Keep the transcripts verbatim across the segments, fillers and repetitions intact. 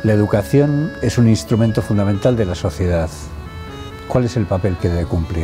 La educación es un instrumento fundamental de la sociedad. ¿Cuál es el papel que debe cumplir?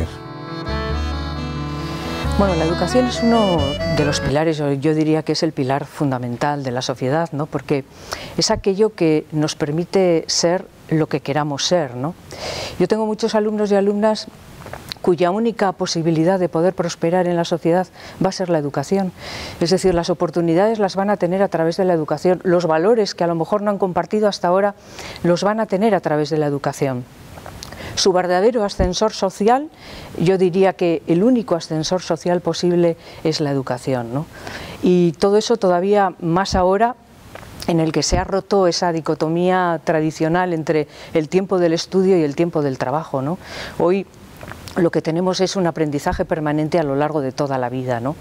Bueno, la educación es uno de los pilares, yo diría que es el pilar fundamental de la sociedad, ¿no? Porque es aquello que nos permite ser lo que queramos ser, ¿no? Yo tengo muchos alumnos y alumnas cuya única posibilidad de poder prosperar en la sociedad va a ser la educación. Es decir, las oportunidades las van a tener a través de la educación, los valores que a lo mejor no han compartido hasta ahora los van a tener a través de la educación. Su verdadero ascensor social, yo diría que el único ascensor social posible es la educación, ¿no? Y todo eso todavía más ahora, en el que se ha roto esa dicotomía tradicional entre el tiempo del estudio y el tiempo del trabajo, ¿no? Hoy lo que tenemos es un aprendizaje permanente a lo largo de toda la vida, ¿no?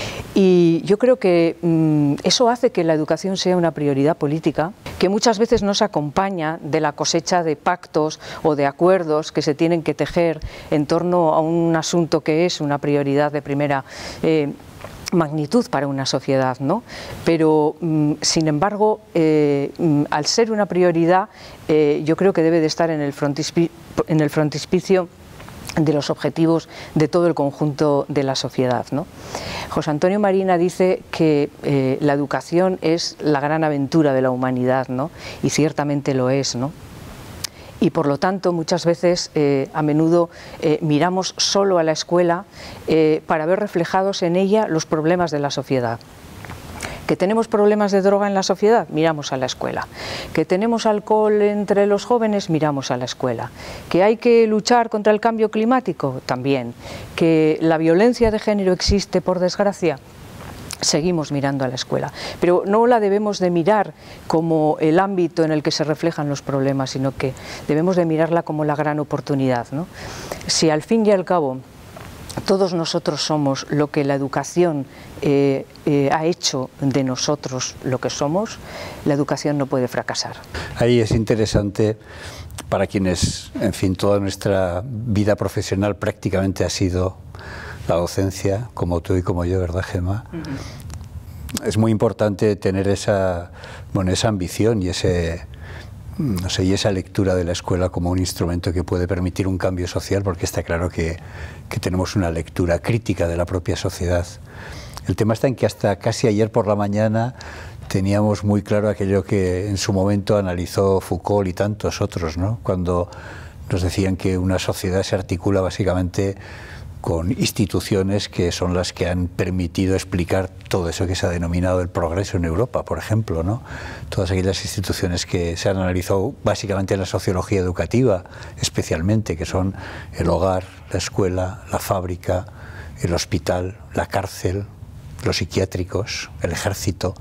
Y yo creo que mmm, eso hace que la educación sea una prioridad política, que muchas veces no se acompaña de la cosecha de pactos o de acuerdos que se tienen que tejer en torno a un asunto que es una prioridad de primera eh, magnitud para una sociedad, ¿no? Pero, mmm, sin embargo, eh, mmm, al ser una prioridad, eh, yo creo que debe de estar en el frontispicio, en el frontispicio de los objetivos de todo el conjunto de la sociedad, ¿no? José Antonio Marina dice que eh, la educación es la gran aventura de la humanidad, ¿no? Y ciertamente lo es, ¿no? Y por lo tanto muchas veces, eh, a menudo, eh, miramos solo a la escuela eh, para ver reflejados en ella los problemas de la sociedad. ¿Que tenemos problemas de droga en la sociedad? Miramos a la escuela. ¿Que tenemos alcohol entre los jóvenes? Miramos a la escuela. ¿Que hay que luchar contra el cambio climático? También. ¿Que la violencia de género existe, por desgracia? Seguimos mirando a la escuela, pero no la debemos de mirar como el ámbito en el que se reflejan los problemas, sino que debemos de mirarla como la gran oportunidad, ¿no? Si al fin y al cabo todos nosotros somos lo que la educación eh, eh, ha hecho de nosotros lo que somos, la educación no puede fracasar. Ahí es interesante, para quienes, en fin, toda nuestra vida profesional prácticamente ha sido la docencia, como tú y como yo, ¿verdad, Gemma? Uh-huh. Es muy importante tener esa, bueno, esa ambición y ese... no sé, y esa lectura de la escuela como un instrumento que puede permitir un cambio social, porque está claro que, que tenemos una lectura crítica de la propia sociedad. El tema está en que hasta casi ayer por la mañana teníamos muy claro aquello que en su momento analizó Foucault y tantos otros, ¿no? Cuando nos decían que una sociedad se articula básicamente con instituciones que son las que han permitido explicar todo eso que se ha denominado el progreso en Europa, por ejemplo, ¿no? Todas aquellas instituciones que se han analizado básicamente en la sociología educativa, especialmente, que son el hogar, la escuela, la fábrica, el hospital, la cárcel, los psiquiátricos, el ejército.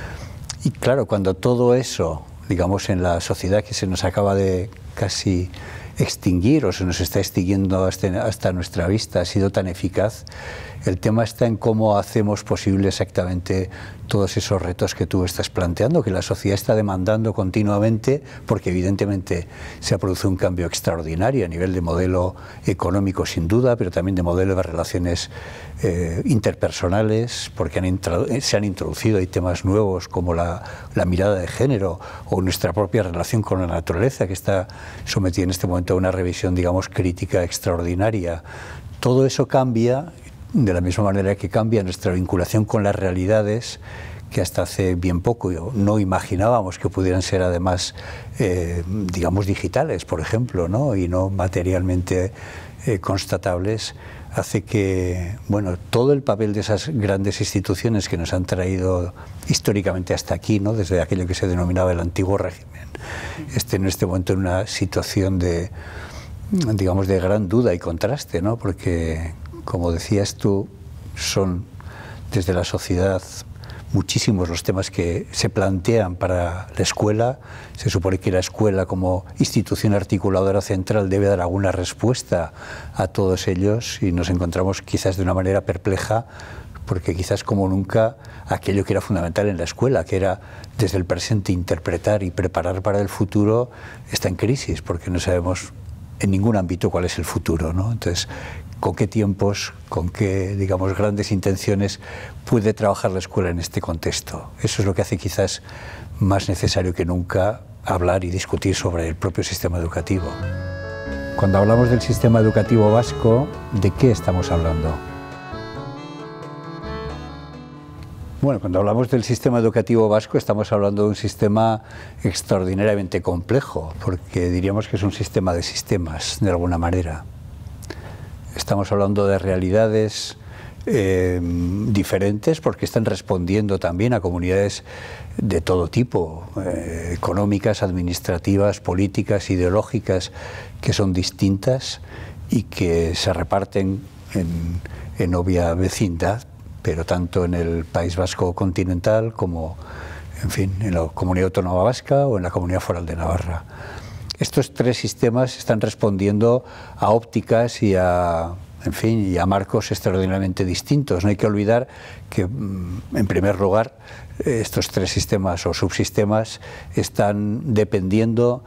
Y claro, cuando todo eso, digamos, en la sociedad que se nos acaba de casi extinguir o se nos está extinguiendo hasta, hasta nuestra vista, ha sido tan eficaz, el tema está en cómo hacemos posible exactamente todos esos retos que tú estás planteando, que la sociedad está demandando continuamente, porque evidentemente se ha producido un cambio extraordinario a nivel de modelo económico sin duda, pero también de modelo de relaciones eh, interpersonales, porque han se han introducido hay temas nuevos como la, la mirada de género o nuestra propia relación con la naturaleza, que está sometida en este momento a una revisión, digamos, crítica extraordinaria. Todo eso cambia de la misma manera que cambia nuestra vinculación con las realidades, que hasta hace bien poco no imaginábamos que pudieran ser además, eh, digamos, digitales, por ejemplo, ¿no? Y no materialmente eh, constatables, hace que, bueno, todo el papel de esas grandes instituciones que nos han traído históricamente hasta aquí, ¿no? Desde aquello que se denominaba el antiguo régimen, esté en este momento en una situación de, digamos, de gran duda y contraste, ¿no? Porque, como decías tú, son desde la sociedad muchísimos los temas que se plantean para la escuela. Se supone que la escuela, como institución articuladora central, debe dar alguna respuesta a todos ellos, y nos encontramos quizás de una manera perpleja, porque quizás como nunca aquello que era fundamental en la escuela, que era desde el presente interpretar y preparar para el futuro, está en crisis, porque no sabemos en ningún ámbito cuál es el futuro, ¿no? Entonces, con qué tiempos, con qué, digamos, grandes intenciones puede trabajar la escuela en este contexto. Eso es lo que hace quizás más necesario que nunca hablar y discutir sobre el propio sistema educativo. Cuando hablamos del sistema educativo vasco, ¿de qué estamos hablando? Bueno, cuando hablamos del sistema educativo vasco estamos hablando de un sistema extraordinariamente complejo, porque diríamos que es un sistema de sistemas, de alguna manera. Estamos hablando de realidades eh, diferentes porque están respondiendo también a comunidades de todo tipo, eh, económicas, administrativas, políticas, ideológicas, que son distintas y que se reparten en, en obvia vecindad, pero tanto en el País Vasco continental como, en fin, en la Comunidad Autónoma Vasca o en la Comunidad Foral de Navarra. Estos tres sistemas están respondiendo a ópticas y a, en fin, y a marcos extraordinariamente distintos. No hay que olvidar que, en primer lugar, estos tres sistemas o subsistemas están dependiendo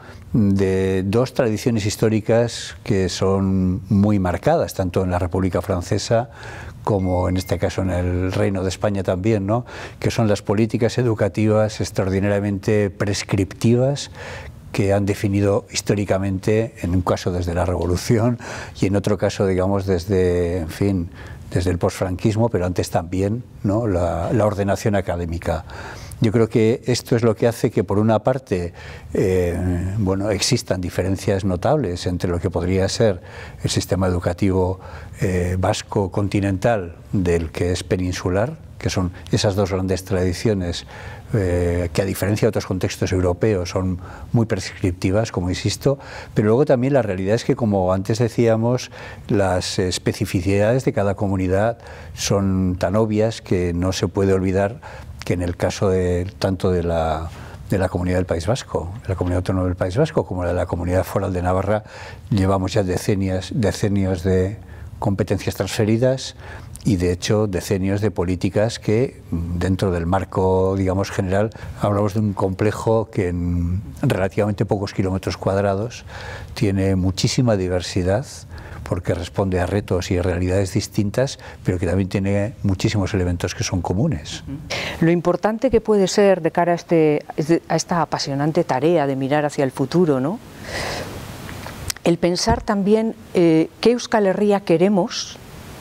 de dos tradiciones históricas que son muy marcadas, tanto en la República Francesa como en este caso en el Reino de España también, ¿no? Que son las políticas educativas extraordinariamente prescriptivas que han definido históricamente, en un caso desde la Revolución y en otro caso, digamos, desde, en fin, desde el posfranquismo, pero antes también, ¿no? la, la ordenación académica. Yo creo que esto es lo que hace que, por una parte, eh, bueno, existan diferencias notables entre lo que podría ser el sistema educativo eh, vasco continental del que es peninsular, que son esas dos grandes tradiciones eh, que, a diferencia de otros contextos europeos, son muy prescriptivas, como insisto, pero luego también la realidad es que, como antes decíamos, las especificidades de cada comunidad son tan obvias que no se puede olvidar que en el caso de, tanto de la, de la Comunidad del País Vasco, de la Comunidad Autónoma del País Vasco, como de la Comunidad Foral de Navarra, llevamos ya decenios, decenios de competencias transferidas y, de hecho, decenios de políticas que, dentro del marco, digamos, general, hablamos de un complejo que en relativamente pocos kilómetros cuadrados tiene muchísima diversidad, porque responde a retos y a realidades distintas, pero que también tiene muchísimos elementos que son comunes. Lo importante que puede ser de cara a, este, a esta apasionante tarea de mirar hacia el futuro, ¿no? El pensar también eh, qué Euskal Herria queremos,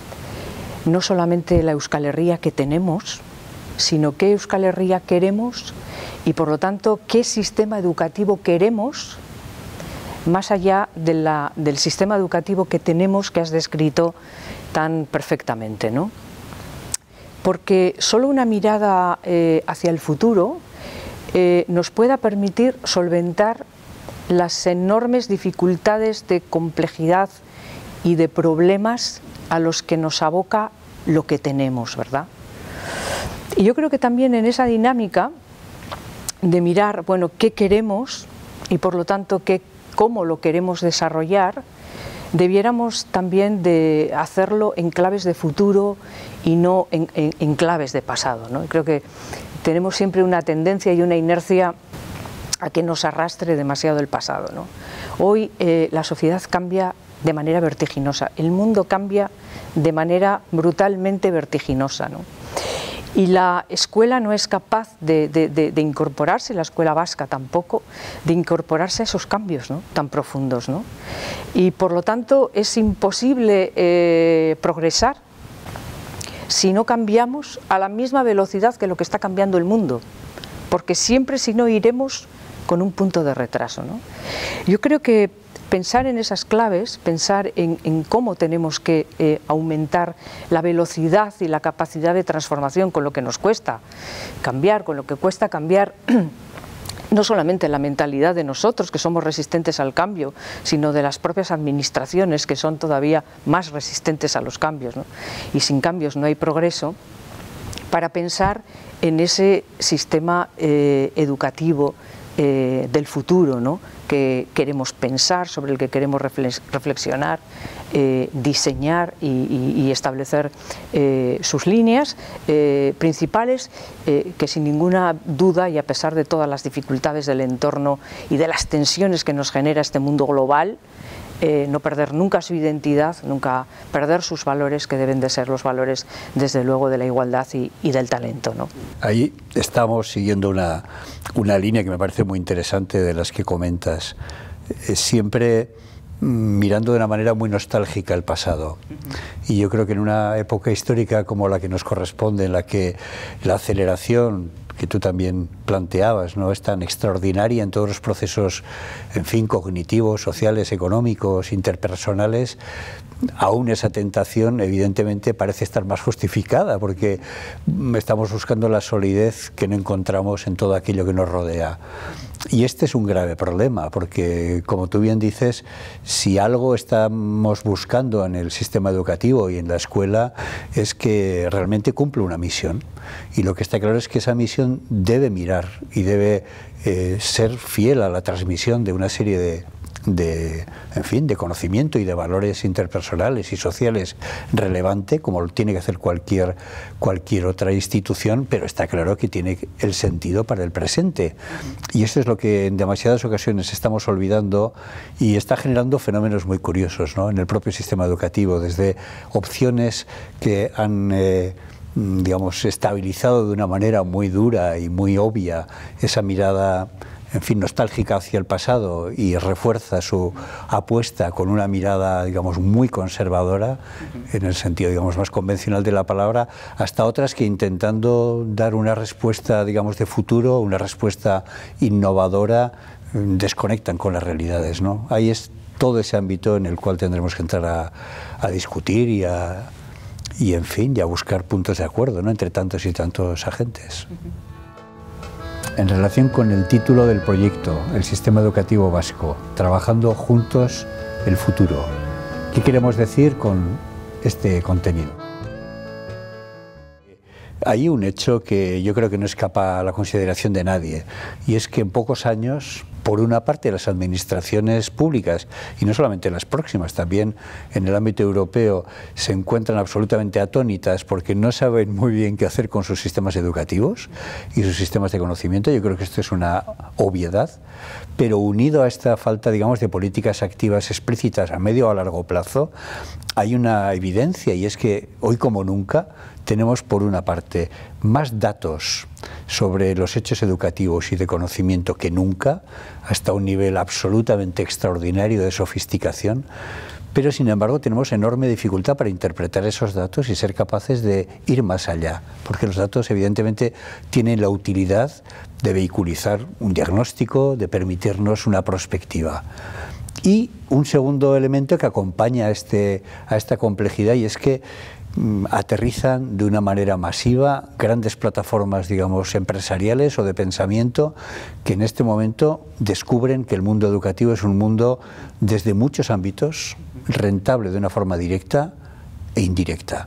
no solamente la Euskal Herria que tenemos, sino qué Euskal Herria queremos y, por lo tanto, qué sistema educativo queremos, más allá de la, del sistema educativo que tenemos, que has descrito tan perfectamente, ¿no? Porque solo una mirada eh, hacia el futuro eh, nos pueda permitir solventar las enormes dificultades de complejidad y de problemas a los que nos aboca lo que tenemos, ¿verdad? Y yo creo que también en esa dinámica de mirar, bueno, qué queremos y, por lo tanto, qué cómo lo queremos desarrollar, debiéramos también de hacerlo en claves de futuro y no en, en, en claves de pasado, ¿no? Creo que tenemos siempre una tendencia y una inercia a que nos arrastre demasiado el pasado, ¿no? Hoy eh, la sociedad cambia de manera vertiginosa, el mundo cambia de manera brutalmente vertiginosa, ¿no? Y la escuela no es capaz de, de, de, de incorporarse, la escuela vasca tampoco, de incorporarse a esos cambios, ¿no?, tan profundos, ¿no? Y por lo tanto es imposible eh, progresar si no cambiamos a la misma velocidad que lo que está cambiando el mundo, porque siempre, si no, iremos con un punto de retraso, ¿no? Yo creo que pensar en esas claves, pensar en, en cómo tenemos que eh, aumentar la velocidad y la capacidad de transformación con lo que nos cuesta cambiar, con lo que cuesta cambiar no solamente la mentalidad de nosotros, que somos resistentes al cambio, sino de las propias administraciones, que son todavía más resistentes a los cambios, ¿no? Y sin cambios no hay progreso, para pensar en ese sistema eh, educativo eh, del futuro, ¿no?, que queremos pensar, sobre el que queremos reflexionar, eh, diseñar y, y, y establecer eh, sus líneas eh, principales, eh, que sin ninguna duda, y a pesar de todas las dificultades del entorno y de las tensiones que nos genera este mundo global, eh, no perder nunca su identidad, nunca perder sus valores, que deben de ser los valores, desde luego, de la igualdad y, y del talento, ¿no? Ahí estamos siguiendo una, una línea que me parece muy interesante de las que comentas. Eh, siempre mirando de una manera muy nostálgica el pasado. Y yo creo que en una época histórica como la que nos corresponde, en la que la aceleración que tú también planteabas, ¿no?, es tan extraordinaria en todos los procesos, en fin, cognitivos, sociales, económicos, interpersonales, aún esa tentación evidentemente parece estar más justificada, porque estamos buscando la solidez que no encontramos en todo aquello que nos rodea. Y este es un grave problema, porque, como tú bien dices, si algo estamos buscando en el sistema educativo y en la escuela es que realmente cumple una misión. Y lo que está claro es que esa misión debe mirar y debe eh, ser fiel a la transmisión de una serie de de, en fin, de conocimiento y de valores interpersonales y sociales relevante, como lo tiene que hacer cualquier, cualquier otra institución, pero está claro que tiene el sentido para el presente. Y esto es lo que en demasiadas ocasiones estamos olvidando y está generando fenómenos muy curiosos, ¿no?, en el propio sistema educativo, desde opciones que han Eh, digamos, estabilizado de una manera muy dura y muy obvia esa mirada, en fin, nostálgica hacia el pasado, y refuerza su apuesta con una mirada, digamos, muy conservadora, en el sentido, digamos, más convencional de la palabra, hasta otras que, intentando dar una respuesta, digamos, de futuro, una respuesta innovadora, desconectan con las realidades, ¿no? Ahí es todo ese ámbito en el cual tendremos que entrar a, a discutir y a y en fin, y a buscar puntos de acuerdo, ¿no?, entre tantos y tantos agentes. En relación con el título del proyecto, el sistema educativo vasco, trabajando juntos el futuro, ¿qué queremos decir con este contenido? Hay un hecho que yo creo que no escapa a la consideración de nadie, y es que en pocos años, por una parte, las administraciones públicas, y no solamente las próximas, también en el ámbito europeo, se encuentran absolutamente atónitas porque no saben muy bien qué hacer con sus sistemas educativos y sus sistemas de conocimiento. Yo creo que esto es una obviedad, pero unido a esta falta, digamos, de políticas activas explícitas a medio o a largo plazo, hay una evidencia, y es que hoy como nunca tenemos, por una parte, más datos sobre los hechos educativos y de conocimiento que nunca, hasta un nivel absolutamente extraordinario de sofisticación, pero sin embargo tenemos enorme dificultad para interpretar esos datos y ser capaces de ir más allá, porque los datos evidentemente tienen la utilidad de vehiculizar un diagnóstico, de permitirnos una perspectiva. Y un segundo elemento que acompaña a, este, a esta complejidad, y es que aterrizan de una manera masiva grandes plataformas, digamos, empresariales o de pensamiento, que en este momento descubren que el mundo educativo es un mundo desde muchos ámbitos rentable de una forma directa e indirecta.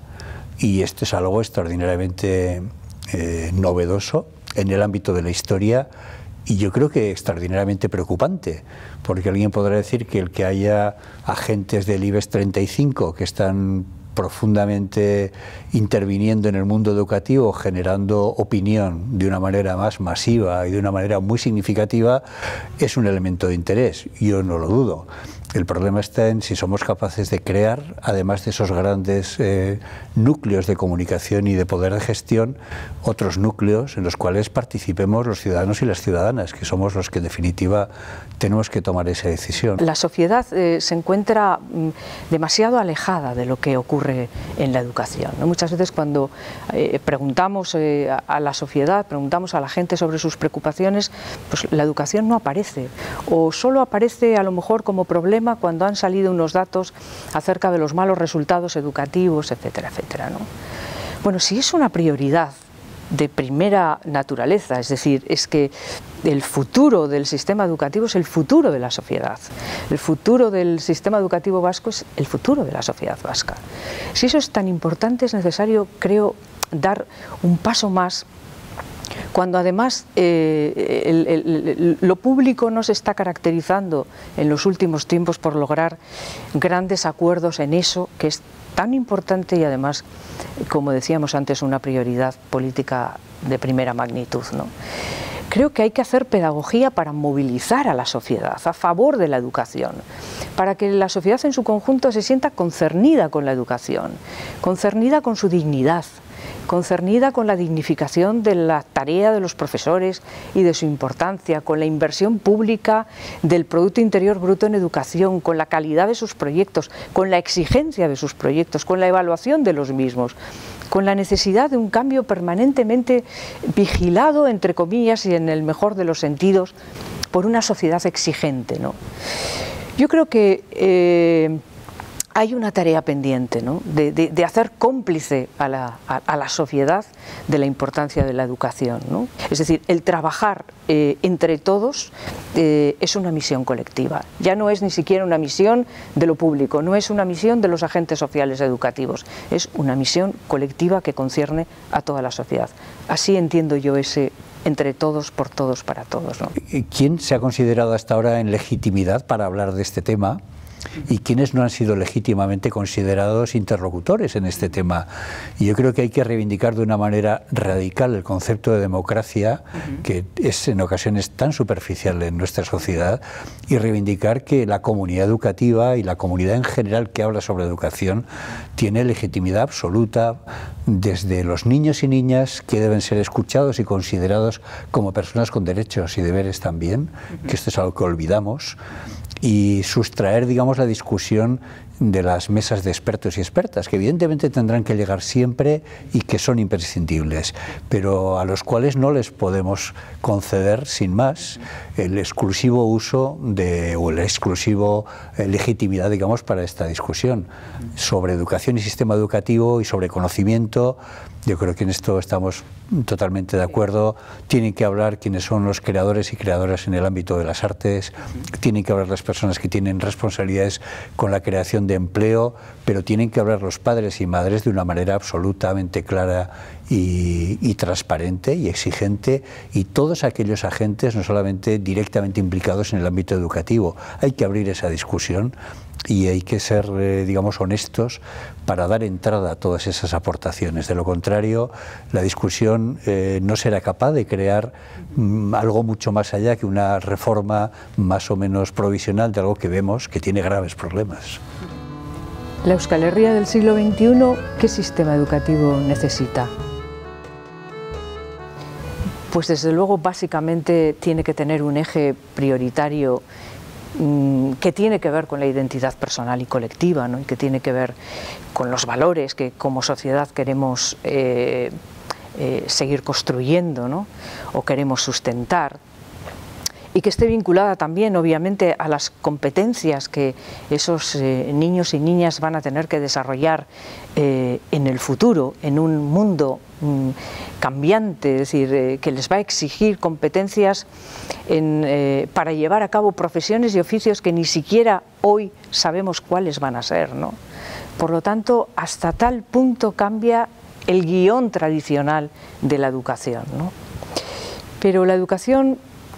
Y esto es algo extraordinariamente eh, novedoso en el ámbito de la historia, y yo creo que extraordinariamente preocupante, porque alguien podrá decir que el que haya agentes del IBEX treinta y cinco que están profundamente interviniendo en el mundo educativo, generando opinión de una manera más masiva y de una manera muy significativa, es un elemento de interés. Yo no lo dudo. El problema está en si somos capaces de crear, además de esos grandes eh, núcleos de comunicación y de poder de gestión, otros núcleos en los cuales participemos los ciudadanos y las ciudadanas, que somos los que en definitiva tenemos que tomar esa decisión. La sociedad eh, se encuentra mm, demasiado alejada de lo que ocurre en la educación, ¿no? Muchas veces cuando eh, preguntamos eh, a la sociedad, preguntamos a la gente sobre sus preocupaciones, pues la educación no aparece, o solo aparece a lo mejor como problema cuando han salido unos datos acerca de los malos resultados educativos, etcétera, etcétera, ¿no? Bueno, si es una prioridad de primera naturaleza, es decir, es que el futuro del sistema educativo es el futuro de la sociedad, el futuro del sistema educativo vasco es el futuro de la sociedad vasca. Si eso es tan importante, es necesario, creo, dar un paso más, cuando además eh, el, el, el, lo público no se está caracterizando en los últimos tiempos por lograr grandes acuerdos en eso que es tan importante y además, como decíamos antes, una prioridad política de primera magnitud, ¿no? Creo que hay que hacer pedagogía para movilizar a la sociedad a favor de la educación, para que la sociedad en su conjunto se sienta concernida con la educación, concernida con su dignidad, concernida con la dignificación de la tarea de los profesores y de su importancia, con la inversión pública del Producto Interior Bruto en educación, con la calidad de sus proyectos, con la exigencia de sus proyectos, con la evaluación de los mismos, con la necesidad de un cambio permanentemente vigilado, entre comillas, y en el mejor de los sentidos, por una sociedad exigente, ¿no? Yo creo que eh, hay una tarea pendiente, ¿no? de, de, de hacer cómplice a la, a, a la sociedad de la importancia de la educación, ¿no? Es decir, el trabajar eh, entre todos eh, es una misión colectiva. Ya no es ni siquiera una misión de lo público, no es una misión de los agentes sociales educativos, es una misión colectiva que concierne a toda la sociedad. Así entiendo yo ese entre todos, por todos, para todos, ¿no? ¿Quién se ha considerado hasta ahora en legitimidad para hablar de este tema? ¿Y quiénes no han sido legítimamente considerados interlocutores en este tema? Y yo creo que hay que reivindicar de una manera radical el concepto de democracia, uh-huh. que es en ocasiones tan superficial en nuestra sociedad, y reivindicar que la comunidad educativa y la comunidad en general que habla sobre educación tiene legitimidad absoluta, desde los niños y niñas que deben ser escuchados y considerados como personas con derechos y deberes también, uh-huh. que esto es algo que olvidamos, y sustraer, digamos, la discusión de las mesas de expertos y expertas, que evidentemente tendrán que llegar siempre y que son imprescindibles, pero a los cuales no les podemos conceder, sin más, el exclusivo uso de, o la exclusiva eh, legitimidad, digamos, para esta discusión sobre educación y sistema educativo y sobre conocimiento. Yo creo que en esto estamos totalmente de acuerdo. Tienen que hablar quienes son los creadores y creadoras en el ámbito de las artes, tienen que hablar las personas que tienen responsabilidades con la creación de empleo, pero tienen que hablar los padres y madres de una manera absolutamente clara y, y transparente y exigente, y todos aquellos agentes, no solamente directamente implicados en el ámbito educativo. Hay que abrir esa discusión y hay que ser, eh, digamos, honestos para dar entrada a todas esas aportaciones. De lo contrario, la discusión eh, no será capaz de crear mm, algo mucho más allá que una reforma más o menos provisional de algo que vemos que tiene graves problemas. La Euskal Herria del siglo veintiuno, ¿qué sistema educativo necesita? Pues desde luego, básicamente, tiene que tener un eje prioritario que tiene que ver con la identidad personal y colectiva, ¿no? Y que tiene que ver con los valores que como sociedad queremos eh, eh, seguir construyendo, ¿no? O queremos sustentar, y que esté vinculada también, obviamente, a las competencias que esos eh, niños y niñas van a tener que desarrollar eh, en el futuro, en un mundo mm, cambiante, es decir, eh, que les va a exigir competencias en, eh, para llevar a cabo profesiones y oficios que ni siquiera hoy sabemos cuáles van a ser, ¿no? Por lo tanto, hasta tal punto cambia el guión tradicional de la educación, ¿no? Pero la educación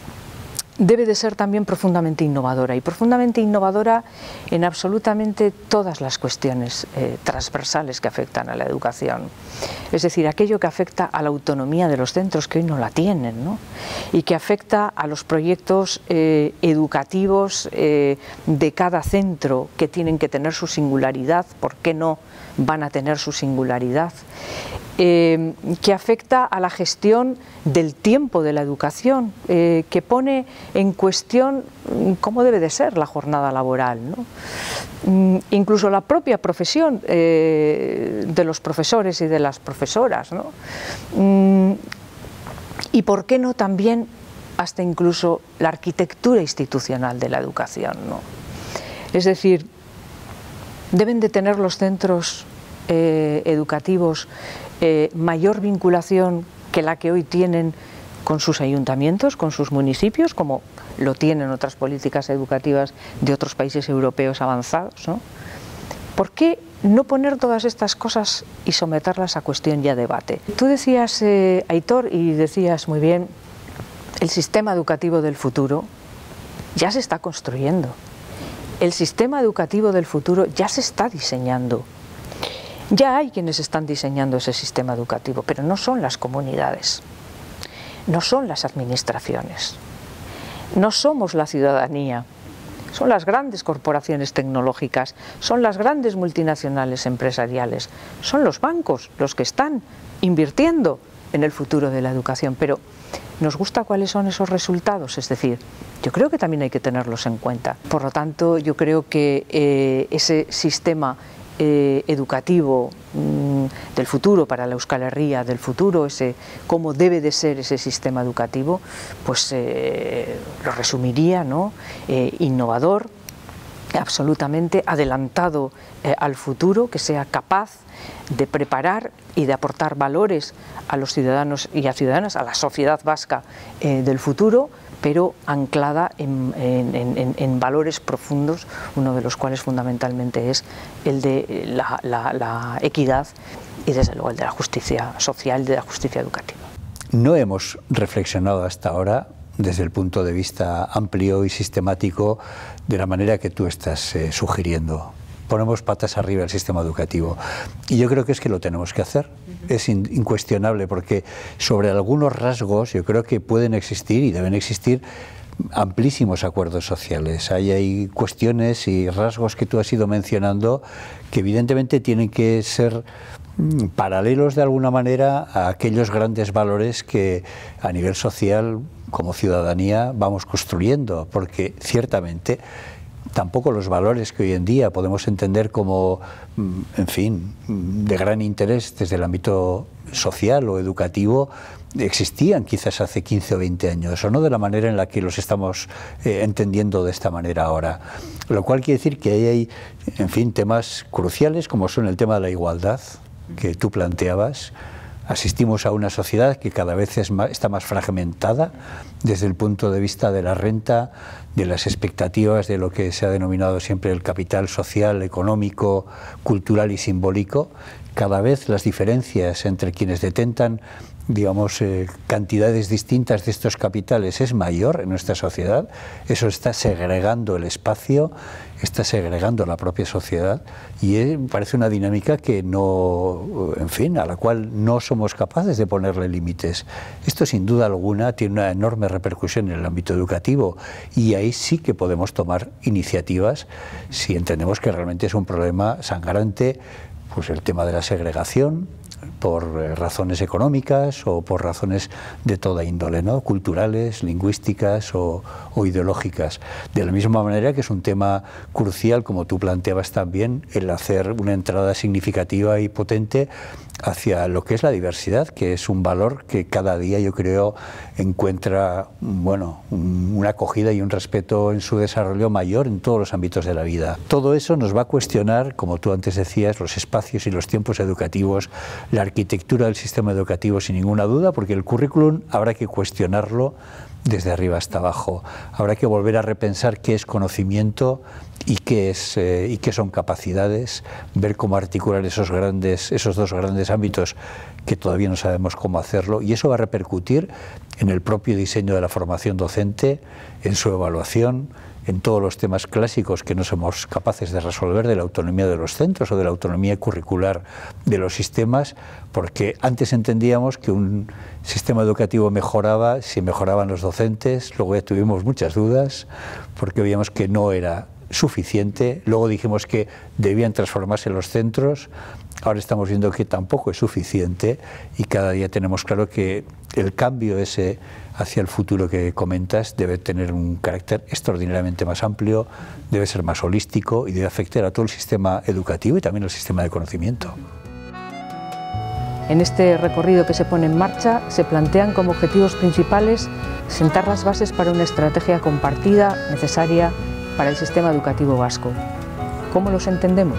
debe de ser también profundamente innovadora, y profundamente innovadora en absolutamente todas las cuestiones eh, transversales que afectan a la educación. Es decir, aquello que afecta a la autonomía de los centros, que hoy no la tienen, ¿no? Y que afecta a los proyectos eh, educativos eh, de cada centro, que tienen que tener su singularidad. ¿Por qué no van a tener su singularidad? Eh, que afecta a la gestión del tiempo de la educación, eh, que pone en cuestión cómo debe de ser la jornada laboral, ¿no? Mm, incluso la propia profesión eh, de los profesores y de las profesoras, ¿no? Mm, y por qué no también hasta incluso la arquitectura institucional de la educación, ¿no? Es decir, deben de tener los centros eh, educativos Eh, mayor vinculación que la que hoy tienen con sus ayuntamientos, con sus municipios, como lo tienen otras políticas educativas de otros países europeos avanzados, ¿no? ¿Por qué no poner todas estas cosas y someterlas a cuestión y a debate? Tú decías, eh, Aitor, y decías muy bien, el sistema educativo del futuro ya se está construyendo. El sistema educativo del futuro ya se está diseñando. Ya hay quienes están diseñando ese sistema educativo, pero no son las comunidades, no son las administraciones, no somos la ciudadanía. son las grandes corporaciones tecnológicas, son las grandes multinacionales empresariales, son los bancos los que están invirtiendo en el futuro de la educación. Pero ¿nos gusta cuáles son esos resultados? Es decir, yo creo que también hay que tenerlos en cuenta. Por lo tanto, yo creo que eh, ese sistema eh, educativo mmm, del futuro para la Euskal Herria, del futuro, ese cómo debe de ser ese sistema educativo, pues eh, lo resumiría, ¿no? Eh, innovador, absolutamente adelantado eh, al futuro, que sea capaz de preparar y de aportar valores a los ciudadanos y a ciudadanas, a la sociedad vasca eh, del futuro, pero anclada en, en, en, en valores profundos, uno de los cuales fundamentalmente es el de la, la, la equidad y desde luego el de la justicia social y de la justicia educativa. No hemos reflexionado hasta ahora desde el punto de vista amplio y sistemático de la manera que tú estás eh, sugiriendo. Ponemos patas arriba el sistema educativo y yo creo que es que lo tenemos que hacer. Es in, incuestionable, porque sobre algunos rasgos yo creo que pueden existir y deben existir amplísimos acuerdos sociales. Hay, hay cuestiones y rasgos que tú has ido mencionando que evidentemente tienen que ser mm, paralelos de alguna manera a aquellos grandes valores que a nivel social, como ciudadanía, vamos construyendo, porque ciertamente tampoco los valores que hoy en día podemos entender como, en fin, de gran interés desde el ámbito social o educativo, existían quizás hace quince o veinte años, o no de la manera en la que los estamos eh, entendiendo de esta manera ahora. Lo cual quiere decir que ahí hay, en fin, temas cruciales como son el tema de la igualdad, que tú planteabas. Asistimos a una sociedad que cada vez es más, está más fragmentada desde el punto de vista de la renta, de las expectativas, de lo que se ha denominado siempre el capital social, económico, cultural y simbólico. Cada vez las diferencias entre quienes detentan, digamos, eh, cantidades distintas de estos capitales es mayor en nuestra sociedad. Eso está segregando el espacio, está segregando la propia sociedad y es, parece una dinámica que no, en fin, a la cual no somos capaces de ponerle límites. Esto sin duda alguna tiene una enorme repercusión en el ámbito educativo y ahí sí que podemos tomar iniciativas si entendemos que realmente es un problema sangrante, pues el tema de la segregación por razones económicas o por razones de toda índole, ¿no? Culturales, lingüísticas o, o ideológicas. De la misma manera que es un tema crucial, como tú planteabas también, el hacer una entrada significativa y potente hacia lo que es la diversidad, que es un valor que cada día yo creo encuentra, bueno, una acogida y un respeto en su desarrollo mayor en todos los ámbitos de la vida. Todo eso nos va a cuestionar, como tú antes decías, los espacios y los tiempos educativos, la arquitectura del sistema educativo sin ninguna duda, porque el currículum habrá que cuestionarlo desde arriba hasta abajo. Habrá que volver a repensar qué es conocimiento y qué es eh, y qué son capacidades, ver cómo articular esos grandes, esos dos grandes ámbitos que todavía no sabemos cómo hacerlo, y eso va a repercutir en el propio diseño de la formación docente, en su evaluación, en todos los temas clásicos que no somos capaces de resolver, de la autonomía de los centros o de la autonomía curricular de los sistemas, porque antes entendíamos que un sistema educativo mejoraba si mejoraban los docentes, luego ya tuvimos muchas dudas porque veíamos que no era suficiente, luego dijimos que debían transformarse los centros, ahora estamos viendo que tampoco es suficiente y cada día tenemos claro que el cambio ese hacia el futuro que comentas debe tener un carácter extraordinariamente más amplio, debe ser más holístico y debe afectar a todo el sistema educativo y también al sistema de conocimiento. En este recorrido que se pone en marcha se plantean como objetivos principales sentar las bases para una estrategia compartida necesaria para el sistema educativo vasco. ¿Cómo los entendemos?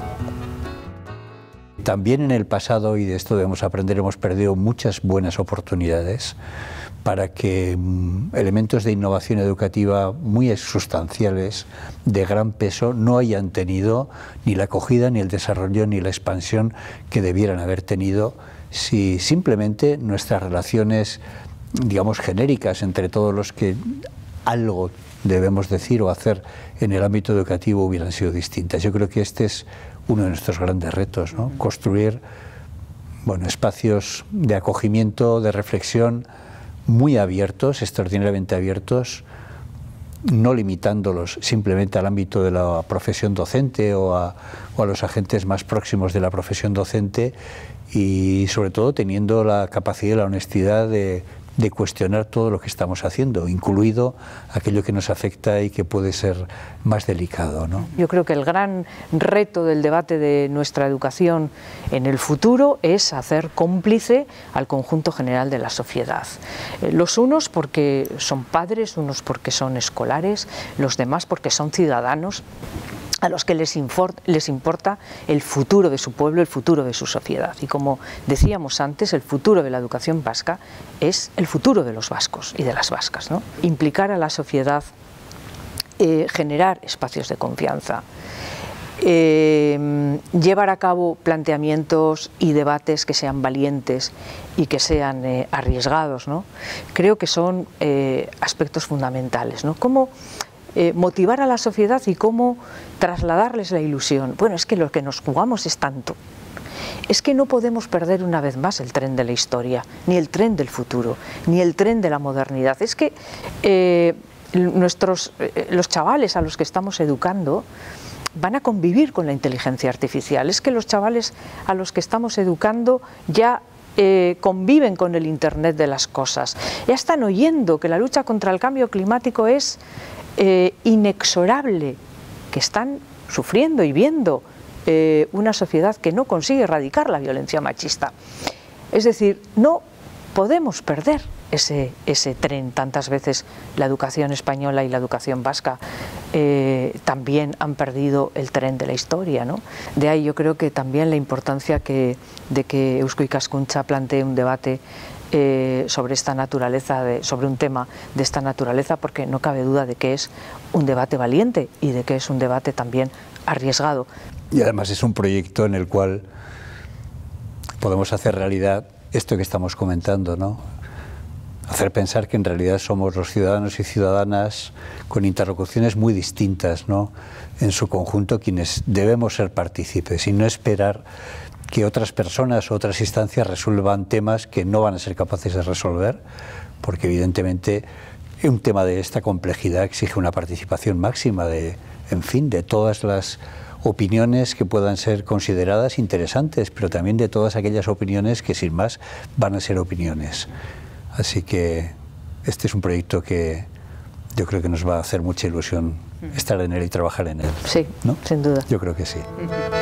También en el pasado, y de esto debemos aprender, hemos perdido muchas buenas oportunidades para que mm, elementos de innovación educativa muy sustanciales, de gran peso, no hayan tenido ni la acogida, ni el desarrollo, ni la expansión que debieran haber tenido si simplemente nuestras relaciones, digamos, genéricas entre todos los que algo debemos decir o hacer en el ámbito educativo hubieran sido distintas. Yo creo que este es uno de nuestros grandes retos, ¿no? Construir, bueno, espacios de acogimiento, de reflexión muy abiertos, extraordinariamente abiertos, no limitándolos simplemente al ámbito de la profesión docente o a, o a los agentes más próximos de la profesión docente, y sobre todo teniendo la capacidad y la honestidad de, de cuestionar todo lo que estamos haciendo, incluido aquello que nos afecta y que puede ser más delicado, ¿no? Yo creo que el gran reto del debate de nuestra educación en el futuro es hacer cómplice al conjunto general de la sociedad. Eh, los unos porque son padres, unos porque son escolares, los demás porque son ciudadanos a los que les, les importa el futuro de su pueblo, el futuro de su sociedad. Y como decíamos antes, el futuro de la educación vasca es el futuro de los vascos y de las vascas, ¿no? Implicar a la sociedad, eh, generar espacios de confianza, eh, llevar a cabo planteamientos y debates que sean valientes y que sean eh, arriesgados, ¿no? Creo que son eh, aspectos fundamentales, ¿no? ¿Cómo Eh, motivar a la sociedad y cómo trasladarles la ilusión? Bueno, es que lo que nos jugamos es tanto. Es que no podemos perder una vez más el tren de la historia, ni el tren del futuro, ni el tren de la modernidad. Es que eh, nuestros, eh, los chavales a los que estamos educando van a convivir con la inteligencia artificial. Es que los chavales a los que estamos educando ya Eh, conviven con el Internet de las cosas. Ya están oyendo que la lucha contra el cambio climático es eh, inexorable, que están sufriendo y viendo eh, una sociedad que no consigue erradicar la violencia machista. Es decir, no podemos perder ese, ese tren. Tantas veces la educación española y la educación vasca eh, también han perdido el tren de la historia, ¿no? De ahí yo creo que también la importancia que, de que Eusko Ikaskuntza plantee un debate eh, sobre esta naturaleza, de, sobre un tema de esta naturaleza, porque no cabe duda de que es un debate valiente y de que es un debate también arriesgado. Y además es un proyecto en el cual podemos hacer realidad esto que estamos comentando, ¿no? Hacer pensar que en realidad somos los ciudadanos y ciudadanas con interlocuciones muy distintas, ¿no?, en su conjunto, quienes debemos ser partícipes y no esperar que otras personas o otras instancias resuelvan temas que no van a ser capaces de resolver, porque evidentemente un tema de esta complejidad exige una participación máxima de, en fin, de todas las opiniones que puedan ser consideradas interesantes, pero también de todas aquellas opiniones que sin más van a ser opiniones. Así que este es un proyecto que yo creo que nos va a hacer mucha ilusión estar en él y trabajar en él. Sí, ¿no? sin duda. Yo creo que sí.